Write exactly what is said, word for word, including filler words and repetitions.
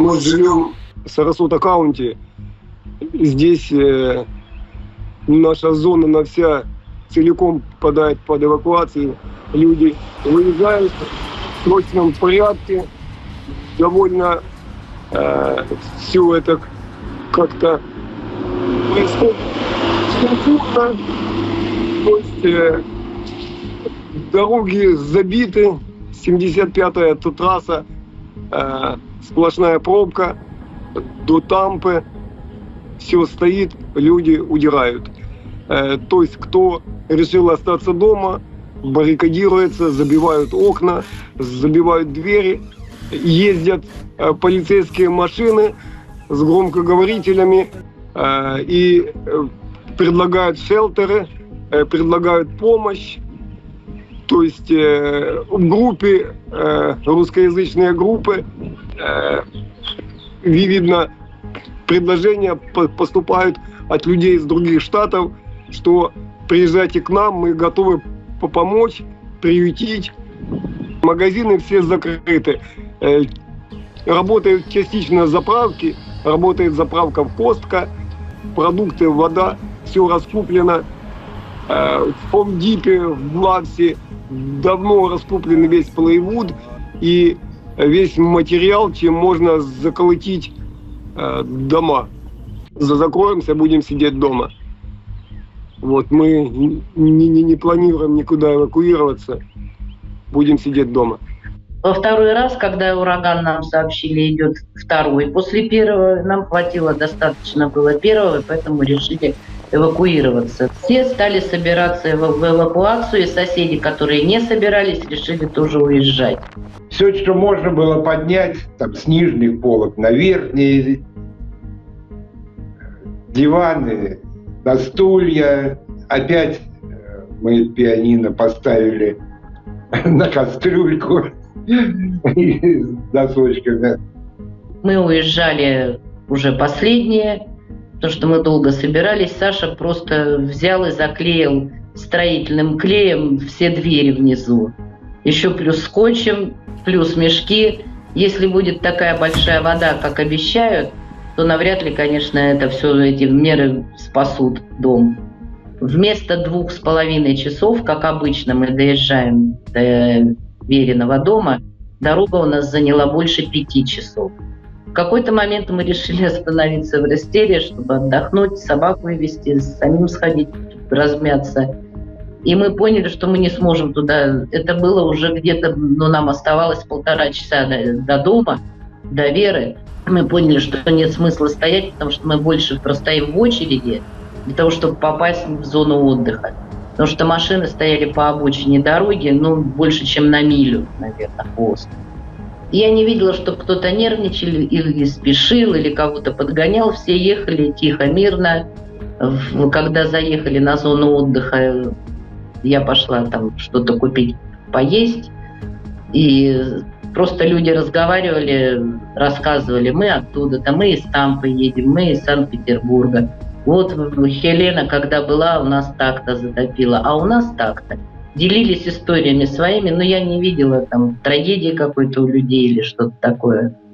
Мы живем в Сарасота-Каунти. Здесь э, наша зона на вся целиком попадает под эвакуацию. Люди выезжают в срочном порядке. Довольно э, все это как-то происходит структурно. То есть э, дороги забиты. семьдесят пятая это трасса, э, сплошная пробка до Тампы. Все стоит, люди удирают. Э, то есть кто решил остаться дома, баррикадируется, забивают окна, забивают двери. Ездят э, полицейские машины с громкоговорителями э, и э, предлагают шелтеры, э, предлагают помощь. То есть э, в группе, э, русскоязычные группы, э, видно, предложения поступают от людей из других штатов, что приезжайте к нам, мы готовы помочь, приютить. Магазины все закрыты. Э, работают частично заправки, работает заправка в Костко, продукты, вода, все раскуплено. Э, в Хомдипе, в Лавсе давно раскуплен весь плейвуд и весь материал, чем можно заколотить э, дома. Закроемся, будем сидеть дома. Вот, мы не, не, не планируем никуда эвакуироваться, будем сидеть дома. Во второй раз, когда ураган нам сообщили, идет второй. После первого нам хватило, достаточно было первого, поэтому решили эвакуироваться. Все стали собираться в эвакуацию, и соседи, которые не собирались, решили тоже уезжать. Все, что можно было поднять там, с нижних полок на верхние, диваны, на стулья. Опять мы пианино поставили на кастрюльку с досочками. Мы уезжали уже последние, потому что мы долго собирались. Саша просто взял и заклеил строительным клеем все двери внизу. Еще плюс скотчем, плюс мешки. Если будет такая большая вода, как обещают, то навряд ли, конечно, это все эти меры спасут дом. Вместо двух с половиной часов, как обычно, мы доезжаем до Вериного дома, дорога у нас заняла больше пяти часов. В какой-то момент мы решили остановиться в Растере, чтобы отдохнуть, собаку вывести, самим сходить, размяться. И мы поняли, что мы не сможем туда. Это было уже где-то, ну, нам оставалось полтора часа до, до дома, до Веры. Мы поняли, что нет смысла стоять, потому что мы больше простоим в очереди для того, чтобы попасть в зону отдыха. Потому что машины стояли по обочине дороги, ну, больше, чем на милю, наверное, хвост. Я не видела, чтобы кто-то нервничал или спешил, или кого-то подгонял. Все ехали тихо, мирно. Когда заехали на зону отдыха, я пошла там что-то купить, поесть. И просто люди разговаривали, рассказывали, мы оттуда-то, мы из Тампы едем, мы из Санкт-Петербурга. Вот Хелена, когда была, у нас так-то затопила, а у нас так-то. Делились историями своими, но я не видела там трагедии какой-то у людей или что-то такое.